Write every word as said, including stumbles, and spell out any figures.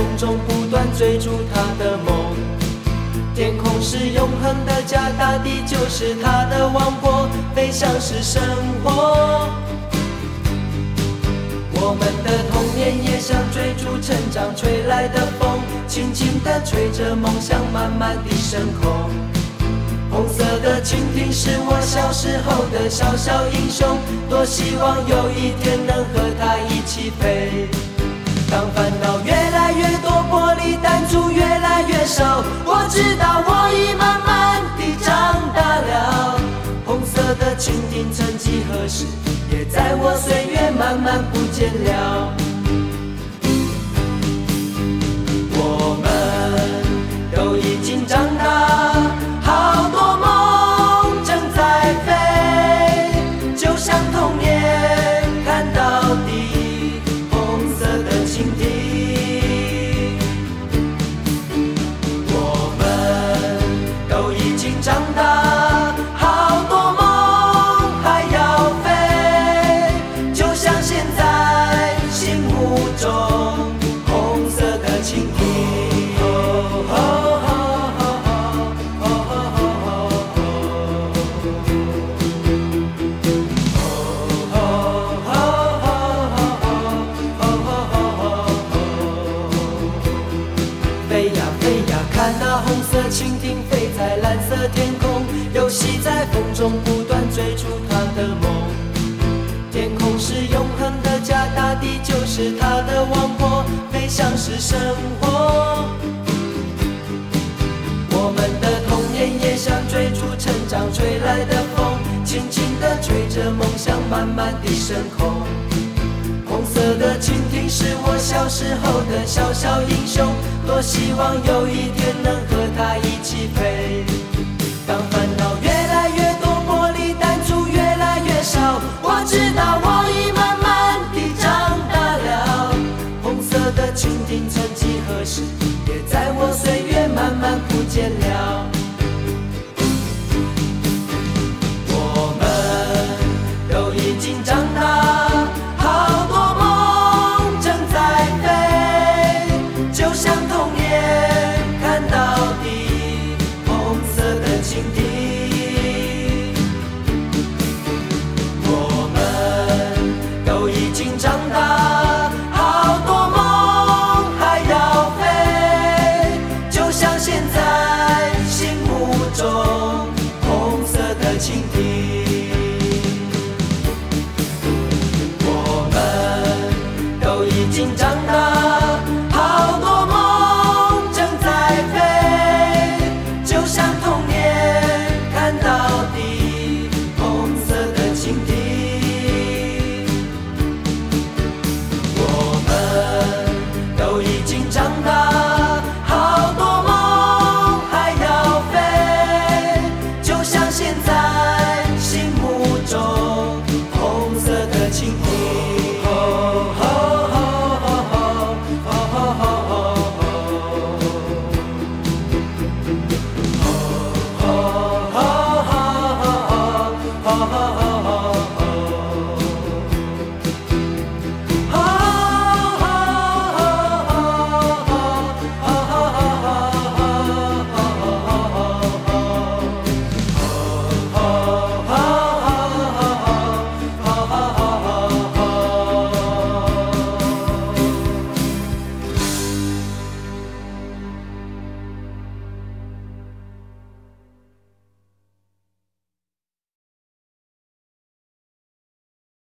风中不断追逐他的梦。天空是永恒的家，大地就是他的王国，飞翔是生活。我们的童年也像追逐成长吹来的风，轻轻地吹着梦想慢慢地升空。红色的蜻蜓是我小时候的小小英雄，多希望有一天能和它一起飞。当烦恼越来越多，玻璃弹珠越来越少，我知道我已慢慢地长大了。红色的蜻蜓曾几何时也在我岁月慢慢不见了。我们都已经长大，好多梦正在飞，就像童年看到底红色的蜻蜓。我们都已经长大，好多梦还要飞，就像现在心目中红色的蜻蜓。飞呀飞呀，看那红色蜻蜓飞在蓝色天空，游戏在风中不断追逐它的梦。天空是永恒的家，大地就是它的王国，飞翔是生活。我们的童年也像追逐成长吹来的风，轻轻地吹着梦想慢慢地升空。红色的蜻蜓是我小时候的小小英雄，多希望有一天能和它一起飞。当烦恼越来越多，玻璃弹珠越来越少，我知道我已慢慢地长大了。红色的蜻蜓曾几何时也在我岁月慢慢不见了。我们都已经长大，好多梦正在飞，就像童年看到底红色的蜻蜓。我们都已经长大，好多梦还要飞，就像现在心目中红色的蜻蜓。